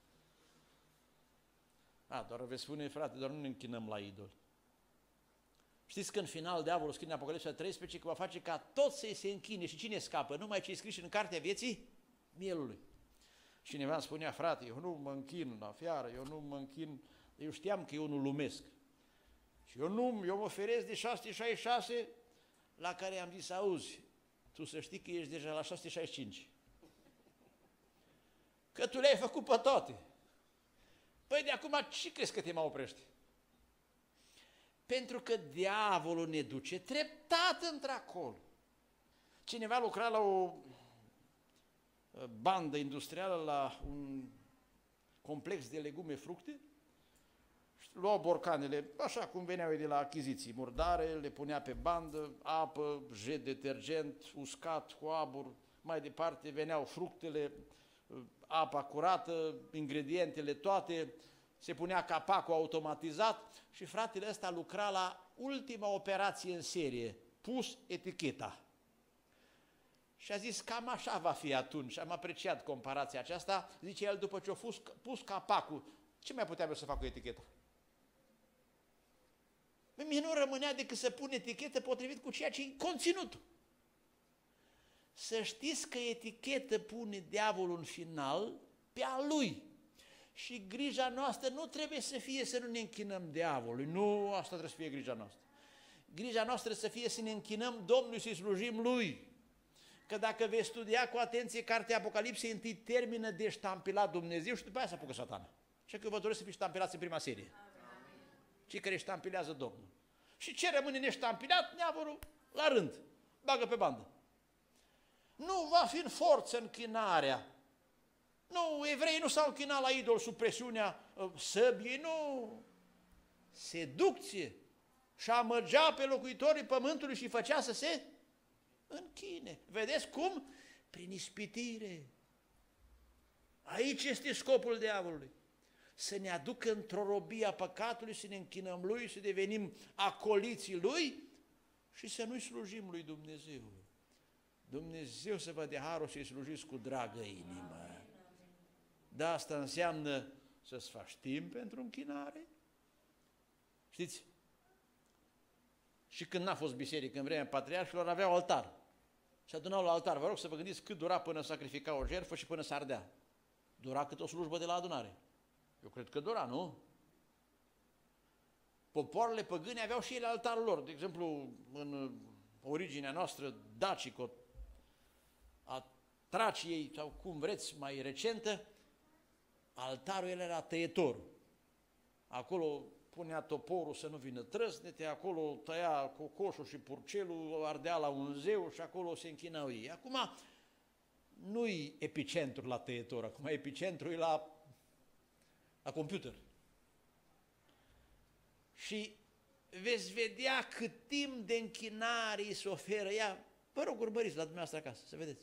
Doar veți spune, frate, doar nu ne închinăm la idol. Știți că în final diavolul scrie în Apocalipsa 13 că va face ca toți să-i se închine și cine scapă? Numai ce e scris în cartea vieții mielului. Cineva îmi spunea, frate, eu nu mă închin la fiară, eu nu mă închin, eu știam că eu nu lumesc. Și eu mă oferesc de 666, la care am zis, auzi, tu să știi că ești deja la 665. Că tu le-ai făcut pe toate. Păi de acum ce crezi că te mai oprește? Pentru că diavolul ne duce treptat într-acolo. Cineva lucra la o bandă industrială, la un complex de legume, fructe, lua borcanele, așa cum veneau ei de la achiziții, murdare, le punea pe bandă, apă, jet detergent, uscat, cu abur, mai departe veneau fructele, apa curată, ingredientele toate, se punea capacul automatizat și fratele ăsta lucra la ultima operație în serie, pus eticheta. Și a zis, cam așa va fi atunci. Am apreciat comparația aceasta. Zice el, după ce a pus capacul, ce mai puteam eu să fac cu eticheta? Mie nu rămânea decât să pun etichetă potrivit cu ceea ce e conținutul. Să știți că etichetă pune diavolul în final pe a lui. Și grija noastră nu trebuie să fie să nu ne închinăm diavolului. Nu, asta trebuie să fie grija noastră. Grija noastră să fie să ne închinăm Domnului, să-i slujim lui. Că dacă vei studia cu atenție cartea Apocalipsei, întâi termină de ștampilat Dumnezeu și după aia se apucă Satana. Și că vă doresc să fiți ștampilați în prima serie. Cei care ștampilează Domnul. Și ce rămâne neștampilat, diavolul la rând, bagă pe bandă. Nu va fi în forță închinarea. Nu, evreii nu s-au închinat la idol sub presiunea săbiei, nu. Seducție. Și amăgea pe locuitorii pământului și făcea să se închine. Vedeți cum? Prin ispitire. Aici este scopul diavolului. să ne aducă într-o robie a păcatului, să ne închinăm Lui, să devenim acoliții Lui și să nu-i slujim Lui Dumnezeu. Dumnezeu să vă dea harul să-i slujiți cu dragă inimă. Da, asta înseamnă să-ți faci timp pentru închinare. Știți? Și când n-a fost biserică în vremea patriarhilor, aveau altar. Se adunau la altar. Vă rog să vă gândiți cât dura până sacrifica o jertfă și până s-ardea. Dura cât o slujbă de la adunare. Eu cred că dura, nu? Popoarele păgâne aveau și ele altarul lor. De exemplu, în originea noastră dacică, a Traciei, sau cum vreți, mai recentă, altarul el era tăietorul. Acolo punea toporul să nu vină trăsnete, acolo tăia cocoșul și purcelul, ardea la un zeu și acolo se închinau ei. Acum nu-i epicentru la tăietor, acum epicentru e la computer. Și veți vedea cât timp de închinare îi se oferă ea. Vă rog, urmăriți la dumneavoastră acasă, să vedeți.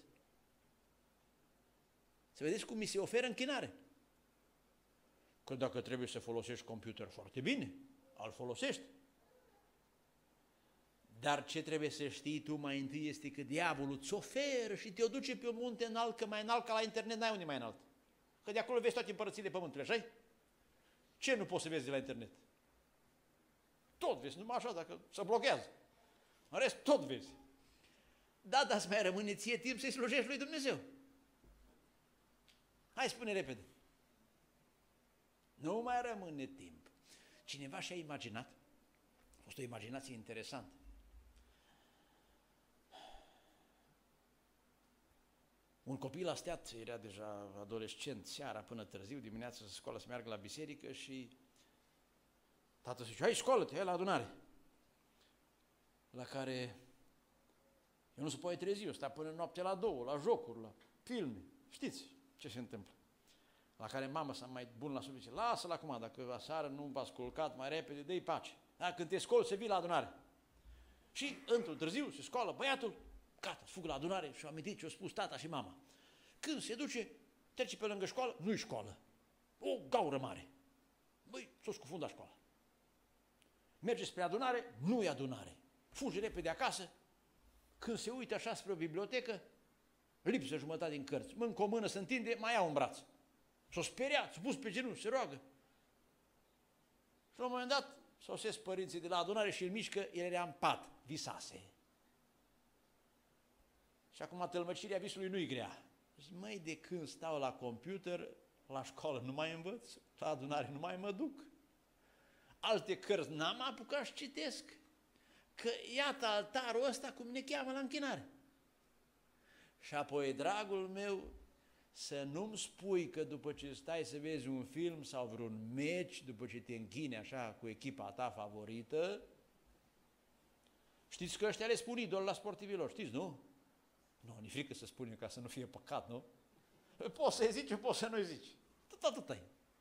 Să vedeți cum mi se oferă închinare. Că dacă trebuie să folosești computer foarte bine, îl folosești. Dar ce trebuie să știi tu mai întâi este că diavolul îți oferă și te-o duce pe un munte înalt, că mai înalt ca la internet n-ai unde mai înalt. Că de acolo vezi toate împărățiile pământului, așa-i? Ce nu poți să vezi de la internet? Tot vezi, numai așa, dacă se blochează. În rest, tot vezi. Da, dar îți mai rămâne ție timp să-i slujești lui Dumnezeu. Hai, spune repede. Nu mai rămâne timp. Cineva și-a imaginat, a fost o imaginație interesantă. Un copil a stat, era deja adolescent, seara până târziu, dimineața să școală, să meargă la biserică și tatăl zice, hai, școală-te, hai la adunare. La care eu nu se poate trezi, eu sta până noapte la 2, la jocuri, la filme. Știți ce se întâmplă. La care mama s-a mai bun la sub, zice, lasă-l acum, dacă aseară nu v-ați culcat mai repede, dă-i pace. Dar când te scoli, să vii la adunare. Și într-un târziu se scoală băiatul, gata, fug la adunare și-a amintit ce-a spus tata și mama. Când se duce, trece pe lângă școală, nu-i școală. O gaură mare. Băi, s-o scufundat școala. Merge spre adunare, nu-i adunare. Fuge repede acasă, când se uită așa spre o bibliotecă, lipsă jumătate din cărți. Încă o mână se întinde, mai ia un braț. S-a speriat, s-a pus pe genunchi, se roagă. Și la un moment dat sosesc părinții de la adunare și îl mișcă, el era în pat, visase. Și acum tălmăcirea visului nu-i grea. Zice, măi, de când stau la computer, la școală nu mai învăț, la adunare nu mai mă duc. Alte cărți n-am apucat și citesc. Că iată altarul ăsta cum ne cheamă la închinare. Și apoi, dragul meu, să nu-mi spui că după ce stai să vezi un film sau vreun meci, după ce te închini așa cu echipa ta favorită, știți că ăștia le spun idol la sportivilor, știți, nu? Nu, ni frică să spunem ca să nu fie păcat, nu? Poți să-i zici, poți să nu-i zici. Atât.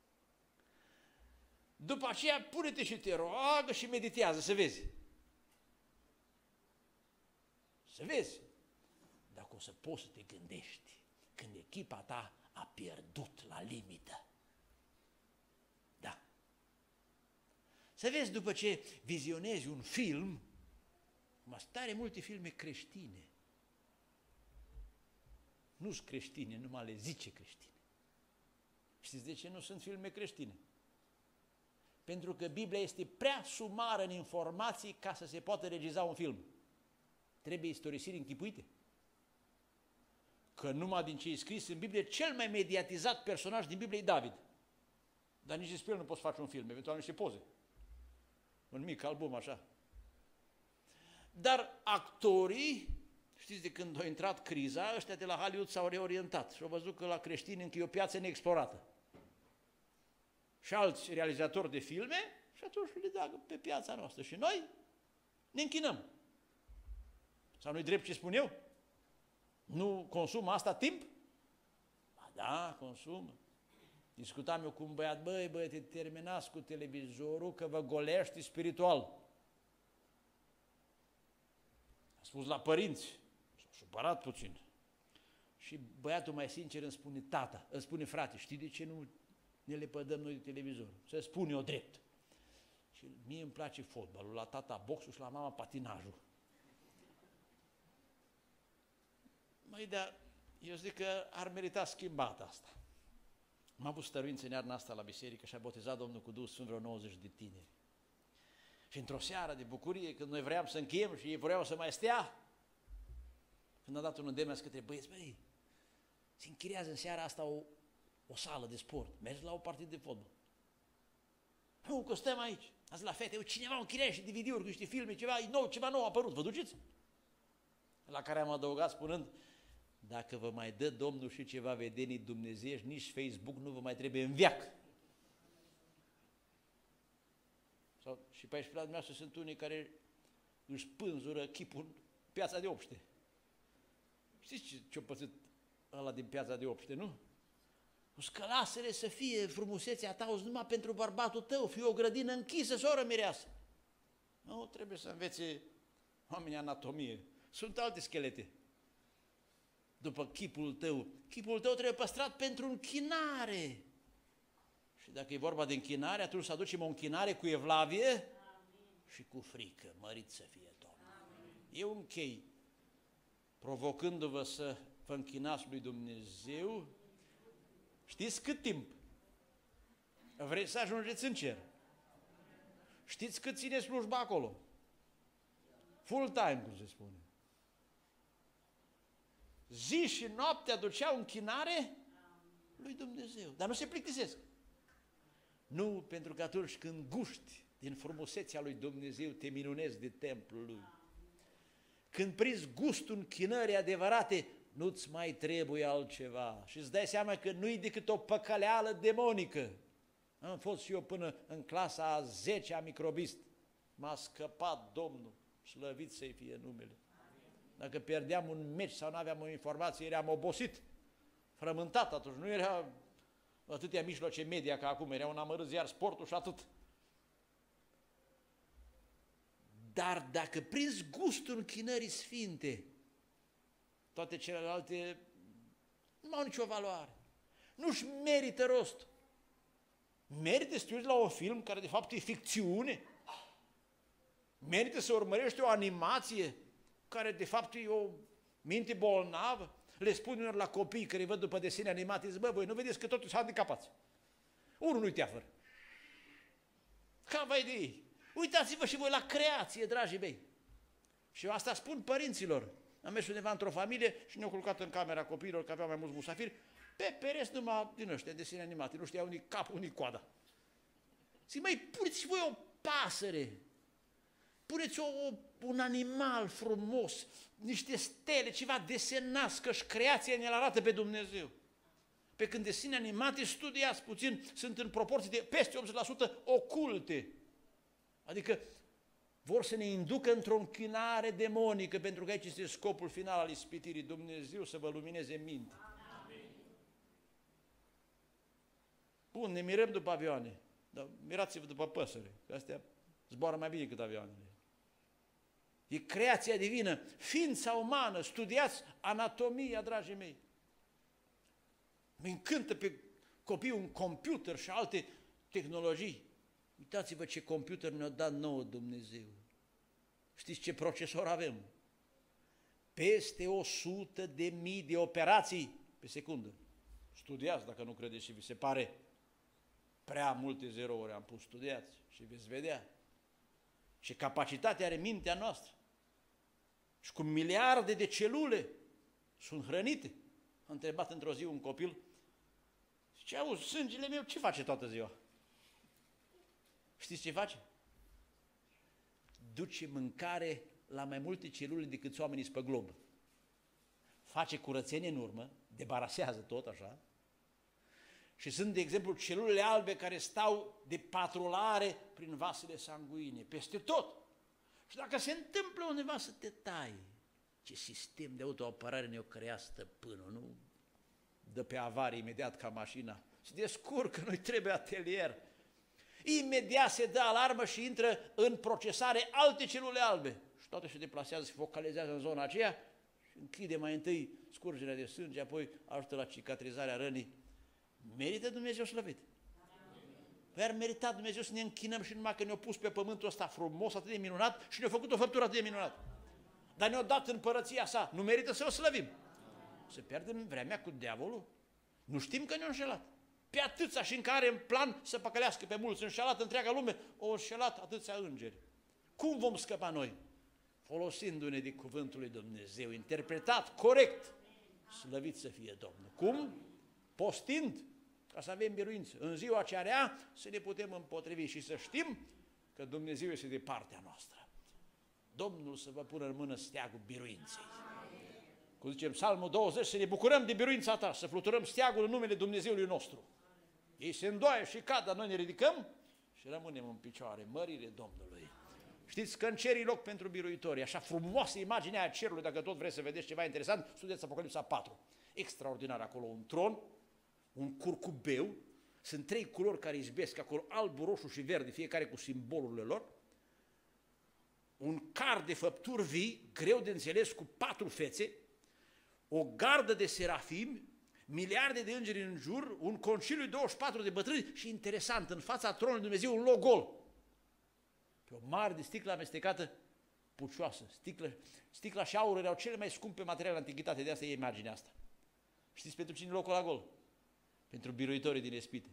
După aceea pune-te și te roagă și meditează, să vezi. Să vezi. Dacă o să poți să te gândești când echipa ta a pierdut la limită. Da. Să vezi după ce vizionezi un film, cum stare multe filme creștine. Nu sunt creștine, numai le zice creștine. Știți de ce nu sunt filme creștine? Pentru că Biblia este prea sumară în informații ca să se poată regiza un film. Trebuie istorisiri închipuite. Că numai din ce e scris în Biblie, cel mai mediatizat personaj din Biblie e David. Dar nici despre el nu poți face un film, eventual niște poze. Un mic album așa. Dar actorii, știți, de când a intrat criza, ăștia de la Hollywood s-au reorientat și au văzut că la creștini încă e o piață neexplorată. Și alți realizatori de filme și atunci le dau pe piața noastră. Și noi ne închinăm. Sau nu-i drept ce spun eu? Nu consumă asta timp? Ba da, consumă. Discutam eu cu un băiat, băi, te terminați cu televizorul că vă golești spiritual. A spus la părinți, s-au supărat puțin. Și băiatul mai sincer îmi spune, tata, îmi spune, frate, știi de ce nu ne lepădăm noi de televizor. Să spun eu drept. Și mie îmi place fotbalul, la tata boxul și la mama patinajul. Măi, dar eu zic că ar merita schimbat asta. Am avut stăruință în iarna asta la biserică și a botezat Domnul cu Duhul Sfânt vreo 90 de tineri. Și într-o seară de bucurie, când noi vreau să încheiem și ei vreau să mai stea, când a dat un îndemn către băieți, băi, se închiriază în seara asta o sală de sport, mergi la o partidă de fotbal. Nu, că stăm aici, azi la fete, cineva închiriază și DVD-uri cu niște filme, ceva nou a apărut, vă duceți? La care am adăugat spunând, dacă vă mai dă Domnul și ceva vedenii dumnezeiești, nici Facebook nu vă mai trebuie în veac. Și pe aici pe la dumneavoastră sunt unii care își pânzură chipul în Piața de Obște. Știți ce-a pățit ăla din Piața de Obște, nu? Că lasă-le să fie frumusețea ta, numai pentru bărbatul tău, fie o grădină închisă, soră mireasă. Nu, trebuie să învețe oamenii anatomie. Sunt alte schelete. După chipul tău trebuie păstrat pentru închinare. Și dacă e vorba de închinare, atunci să aducem o închinare cu evlavie și cu frică. Mărit să fie Domnul. Eu închei provocându-vă să vă închinați lui Dumnezeu. Știți cât timp? Vreți să ajungeți în cer? Știți cât ține slujba acolo? Full time, cum se spune. Zi și noapte aduceau închinare lui Dumnezeu. Dar nu se plictisesc. Nu, pentru că atunci când guști din frumusețea lui Dumnezeu, te minunezi de templul lui. Când prinzi gustul închinării adevărate, nu-ți mai trebuie altceva. Și îți dai seama că nu-i decât o păcăleală demonică. Am fost și eu până în clasa a 10-a microbist. M-a scăpat Domnul, slăvit să-i fie numele. Dacă pierdeam un meci sau nu aveam o informație, eram obosit, frământat atunci. Nu era atâtea mijloace media ca acum, era un amărât iar sportul și atât. Dar dacă prinzi gustul închinării sfinte, toate celelalte nu au nicio valoare. Nu-și merită rostul. Merită să te uiți la un film care de fapt e ficțiune? Merită să urmărești o animație care de fapt e o minte bolnavă? Le spun unor la copii care îi văd după desene animate, zic, bă, voi nu vedeți că totul sunt handicapați. Unul nu-i teafăr. Ca vai de ei. Uitați-vă și voi la creație, dragii mei. Și eu asta spun părinților. Am mers undeva într-o familie și ne-au culcat în camera copiilor, că aveau mai mulți musafiri, pe pereți numai din ăștia, desene animate, nu știau unii capul, unii coada. Zic, măi, puneți voi o pasăre, puneți un animal frumos, niște stele, ceva, desenați, că-și creația ne-l arată pe Dumnezeu. Pe când desene animate, studiați puțin, sunt în proporție de peste 80% oculte. Adică vor să ne inducă într-o închinare demonică, pentru că aici este scopul final al ispitirii. Dumnezeu să vă lumineze mintea. Bun, ne mirăm după avioane, dar mirați-vă după păsări, că astea zboară mai bine decât avioanele. E creația divină, ființa umană, studiați anatomia, dragii mei. Mă încântă pe copii un computer și alte tehnologii. Uitați-vă ce computer ne-a dat nouă Dumnezeu. Știți ce procesor avem? Peste 100.000 de operații pe secundă. Studiați dacă nu credeți și vi se pare prea multe zerouri am pus, studiați și veți vedea ce capacitate are mintea noastră. Și cu miliarde de celule sunt hrănite. Am întrebat într-o zi un copil, zice, auzi, sângele meu ce face toată ziua? Știți ce face? Duce mâncare la mai multe celule decât oamenii pe glob. Face curățenie în urmă, debarasează tot așa, și sunt, de exemplu, celulele albe care stau de patrulare prin vasele sanguine, peste tot. Și dacă se întâmplă undeva să te tai, ce sistem de autoapărare ne-o crea stăpânul, nu dă pe avarie imediat ca mașina, se descurcă, nu-i trebuie atelier. Imediat se dă alarmă și intră în procesare alte celule albe. Și toate se deplasează, se focalizează în zona aceea și închide mai întâi scurgerea de sânge, apoi ajută la cicatrizarea rănii. Merită Dumnezeu slăvit. Păi ar merita Dumnezeu să ne închinăm și numai că ne-a pus pe pământul ăsta frumos, atât de minunat și ne-a făcut o făptură atât de minunată. Dar ne-a dat împărăția sa, nu merită să o slăvim. Să pierdem vremea cu diavolul? Nu știm că ne-a înșelat. Pe atâția și încă are în plan să păcălească pe mulți, înșelat întreaga lume, o înșelat atâția îngeri. Cum vom scăpa noi? Folosindu-ne de cuvântul lui Dumnezeu, interpretat corect, slăvit să fie Domnul. Cum? Postind, ca să avem biruință. În ziua aceea rea să ne putem împotrivi și să știm că Dumnezeu este de partea noastră. Domnul să vă pună în mână steagul biruinței. Cum zicem Psalmul 20, să ne bucurăm de biruința ta, să fluturăm steagul în numele Dumnezeului nostru. Ei se îndoaie și cad, dar noi ne ridicăm și rămânem în picioare, mărire Domnului. Știți că în cer e loc pentru biruitori, așa frumoasă imaginea a cerului, dacă tot vreți să vedeți ceva interesant, studiați Apocalipsa 4. Extraordinar acolo, un tron, un curcubeu, sunt 3 culori care izbesc acolo, alb, roșu și verde, fiecare cu simbolurile lor, un car de făpturi vii, greu de înțeles, cu 4 fețe, o gardă de serafimi, miliarde de îngeri în jur, un conciliu 24 de bătrâni și, interesant, în fața tronului Dumnezeu un loc gol. Pe o mare de sticlă amestecată, pucioasă. Sticla și aurul erau cele mai scumpe materiale în antichitate, de asta e imaginea asta. Știți pentru cine locul la gol? Pentru biruitorii din ispite.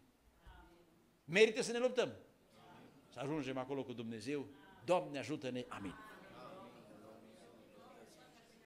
Merită să ne luptăm. Să ajungem acolo cu Dumnezeu. Doamne, ajută-ne. Amin.